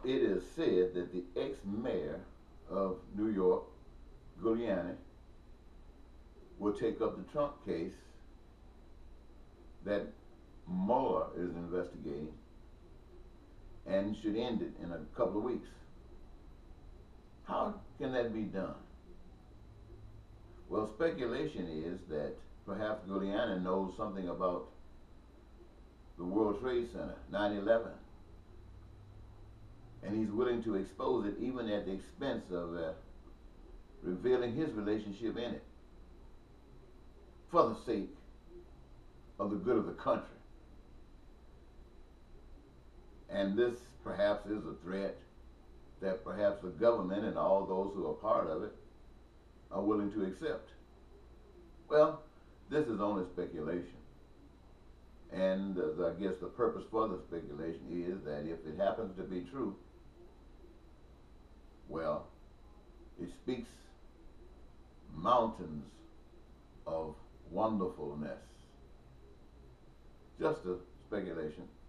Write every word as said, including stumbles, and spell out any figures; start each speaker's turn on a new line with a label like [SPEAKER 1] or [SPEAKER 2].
[SPEAKER 1] it is said that the ex-mayor of New York, Giuliani, will take up the Trump case that Mueller is investigating and should end it in a couple of weeks. How can that be done? Well, speculation is that perhaps Giuliani knows something about the World Trade Center, nine eleven, and he's willing to expose it even at the expense of uh, revealing his relationship in it for the sake of the good of the country. And this perhaps is a threat that perhaps the government and all those who are part of it are willing to accept. Well, this is only speculation. And uh, I guess the purpose for the speculation is that if it happens to be true, well, it speaks mountains of wonderfulness. Just a speculation.